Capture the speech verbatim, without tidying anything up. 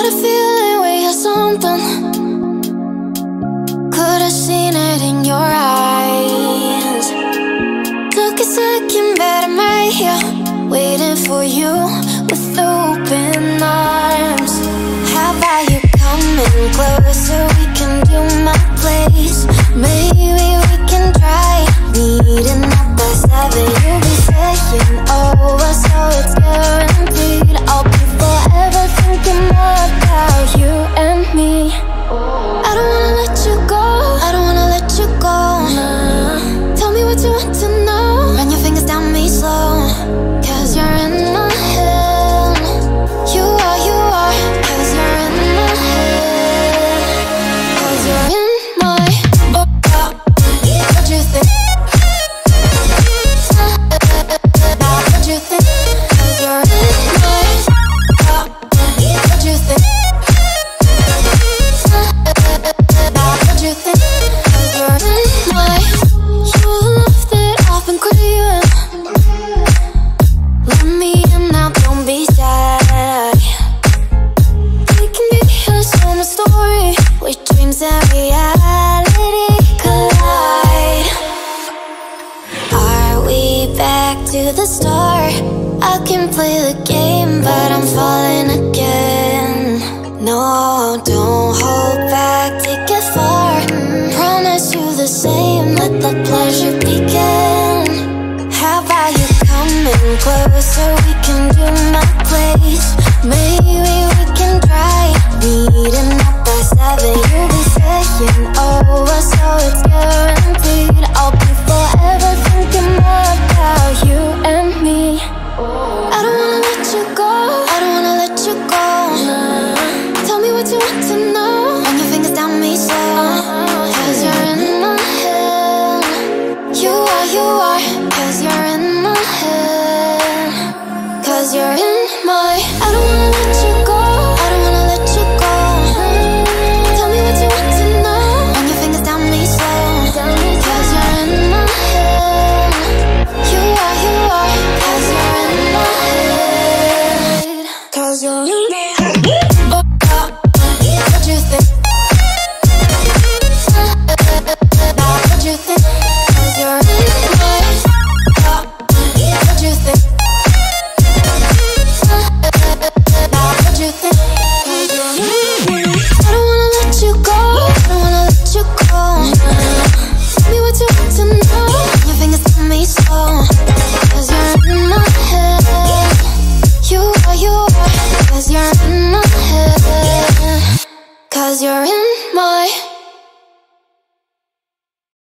Got a feeling we had something. Could've seen it in your eyes. Took a second, but I'm right here, waiting for you with open arms. How about you coming closer? We can do my place. Maybe we can try meeting up by seven. You'll be saying over, so it's guaranteed. I'll be forever thinking more about you and me. I don't wanna let you go, I don't wanna let you go. Nah. Tell me what you want to know. Run your fingers down me slow, cause you're in my head. You are, you are, cause you're in my head. Cause you're in my oh, oh. What you think? What you think? Cause you're in my oh, what you think? What you think? Cause you're in my. You left it off and craving. Let me in now, don't be shy. We can be a summer story where dreams and reality collide. Are we back to the start? I can play the game, but I'm falling again. No, don't hold back, take it far. Promise you the same, let the pleasure begin. How about you coming closer? We can do my place. Maybe we can try meeting up by seven. You'll be saying over, so it's guaranteed. I'll be forever thinking more about you and me. I don't wanna let you go, I don't wanna let you go. Nah. Tell me what you want to know. Run your fingers down me slow, cause you're in my head. You are, you are, cause you're in my head. Cause you're in my. I don't wanna let you go, I don't wanna let you go. Tell me what you want to know. Run your fingers down me slow, cause you're in my head. You are, you are, cause you're in my head. Cause you're in my head. Oh, oh, what you think? What you think? Cause you're in my head. Oh, what you think? What you think? Cause you're in my head. I don't wanna let you go, I don't wanna let you go. Tell me what you want to know. Your fingers tell me slow, cause you're in my head. You are, you are, cause you're in my head. Cause you're in my